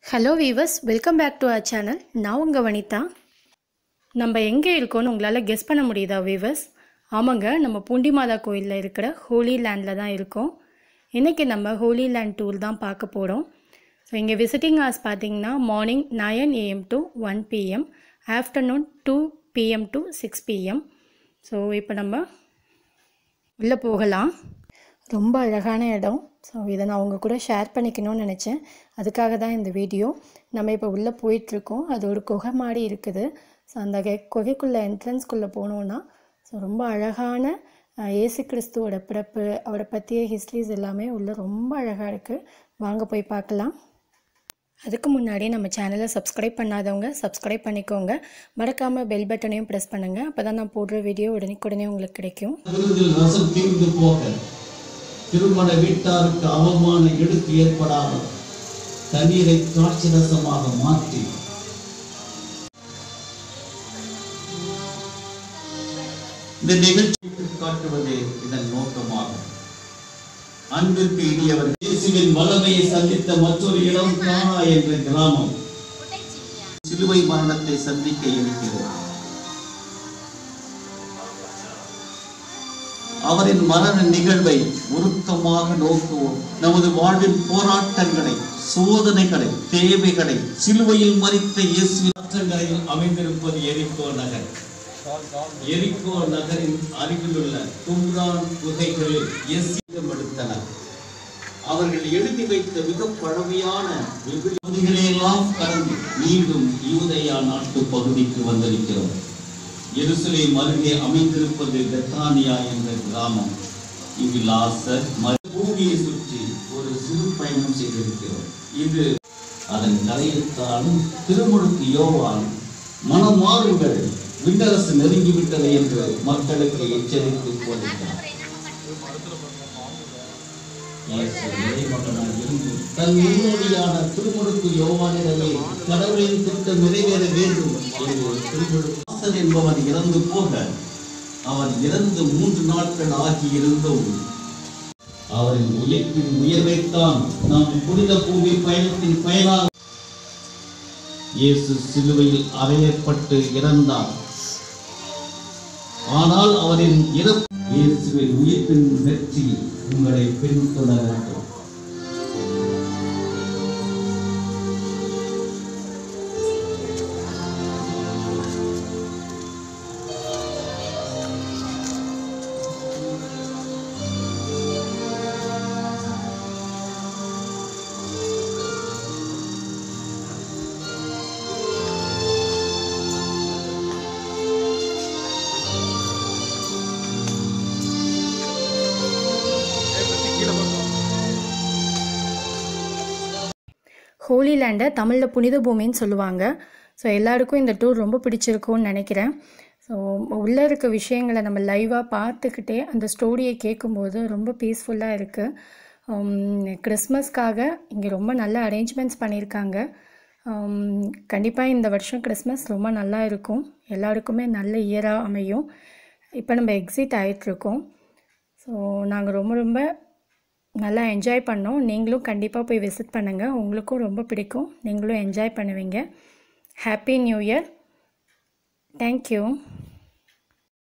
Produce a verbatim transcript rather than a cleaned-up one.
Hello viewers, welcome back to our channel. நான் உங்கள் வனிதா. நம்ம எங்கே இருக்கோன்னு உங்களால் கெஸ் பண்ண முடியுதா வீவர்ஸ்? ஆமாங்க, நம்ம பூண்டி மாதா கோயிலில் இருக்கிற ஹோலி லேண்டில் தான் இருக்கோம். இன்றைக்கி நம்ம ஹோலி லேண்ட் டூர் தான் பார்க்க போகிறோம். ஸோ இங்கே விசிட்டிங் ஹவர்ஸ் பார்த்திங்கன்னா morning nine AM to one PM, afternoon two PM to six PM. So இப்போ நம்ம உள்ளே போகலாம். ரொம்ப அழகான இடம். ஸோ இதை நான் அவங்க கூட ஷேர் பண்ணிக்கணும்னு நினச்சேன். அதுக்காக தான் இந்த வீடியோ. நம்ம இப்போ உள்ளே போயிட்டுருக்கோம். அது ஒரு குகை மாதிரி இருக்குது. ஸோ அந்த குகைக்குள்ளே என்ட்ரன்ஸ்குள்ளே போனோன்னா ஸோ ரொம்ப அழகான இயேசு கிறிஸ்துவோட பிறப்பு, அவரை பற்றிய ஹிஸ்ட்ரிஸ் எல்லாமே உள்ளே ரொம்ப அழகாக இருக்குது. வாங்க போய் பார்க்கலாம். அதுக்கு முன்னாடி நம்ம சேனலை சப்ஸ்கிரைப் பண்ணாதவங்க சப்ஸ்கிரைப் பண்ணிக்கோங்க. மறக்காமல் பெல் பட்டனையும் ப்ரெஸ் பண்ணுங்கள். அப்போ தான் நான் போடுற வீடியோ உடனே உங்களுக்கு கிடைக்கும். திருமண வீட்டாருக்கு அவமானம் எடுத்து ஏற்படாமல் தண்ணீரை காட்சி ரசமாக மாற்றி இந்த நிகழ்ச்சிக்கு காட்டுவதே இதன் நோக்கமாகும். அன்பிற்கு இனியவர் இயேசுவின் வல்லமையை சந்தித்த மற்றொரு இடம் கானா என்ற கிராமம் சிலுவை மரணத்தை சந்திக்க இருக்கிறது. அவரின் மரண நிகழ்வை உருக்கமாக நோக்குவோம். நமது வாழ்வின் போராட்டங்களை, சோதனைகளை, தேவைகளை சிலுவையில் மறித்த இயேசுவின் அமைந்திருப்பது எரிகோ நகர். எரிகோ நகரின் அருகிலுள்ள கும்ரான் குகைகளில் இயேசுவிடம் அவர்கள் எழுதி வைத்த மிக பழமையான பகுதிகளையெல்லாம் கடந்து மீண்டும் யூதேயா நாட்டு பகுதிக்கு வந்திருக்கிறோம். எருசலேம் அருகே அமைந்திருப்பது பெத்தானியா என்ற கிராமம். இங்கு லாசர் பூமியை சுற்றி ஒரு சிறு பயணம் செய்திருக்கிறோம். இது அதன் கரையத்தாலும் திருமுழுக்கு யோவான் மனம் மாறுங்கள், விண்ணரசு நெருங்கிவிட்டது என்று மக்களுக்கு எச்சரித்து போதித்தார். தன் முன்னோடியான திருமுழுக்கு யோவானிடமே கடவுளின் திட்டம் நிறைவேற வேண்டும் என்று திருமுழுக்கு என்பவர் இறந்து போக அவர் இறந்து மூன்று நாட்கள் ஆகியிருந்தும் அவரின் உயிர்ப்பின் உயர்வைத்தான் நாம் புனித பூமி பயணத்தின் பயனாக இயேசு சிலுவையில் அறையப்பட்டு இறந்தார். ஆனால் அவரின் இறப்பு இயேசுவின் உயிர்ப்பின் வெற்றி உங்களை பின்தொடரட்டும். ஹோலி லேண்டை தமிழில் புனித பூமின்னு சொல்லுவாங்க. ஸோ எல்லாருக்கும் இந்த டூர் ரொம்ப பிடிச்சிருக்கும்னு நினைக்கிறேன். ஸோ உள்ளே இருக்க விஷயங்களை நம்ம லைவாக பார்த்துக்கிட்டே அந்த ஸ்டோரியை கேட்கும்போது ரொம்ப பீஸ்ஃபுல்லாக இருக்குது. கிறிஸ்மஸ்க்காக இங்கே ரொம்ப நல்ல அரேஞ்ச்மெண்ட்ஸ் பண்ணியிருக்காங்க. கண்டிப்பாக இந்த வருஷம் கிறிஸ்மஸ் ரொம்ப நல்லா இருக்கும். எல்லாருக்குமே நல்ல இயராக அமையும். இப்போ நம்ம எக்ஸிட் ஆகிட்டுருக்கோம். ஸோ நாங்கள் ரொம்ப ரொம்ப நல்லா என்ஜாய் பண்ணோம். நீங்களும் கண்டிப்பாக போய் விசிட் பண்ணுங்கள். உங்களுக்கும் ரொம்ப பிடிக்கும். நீங்களும் என்ஜாய் பண்ணுவீங்க. Happy new year. தேங்க்யூ.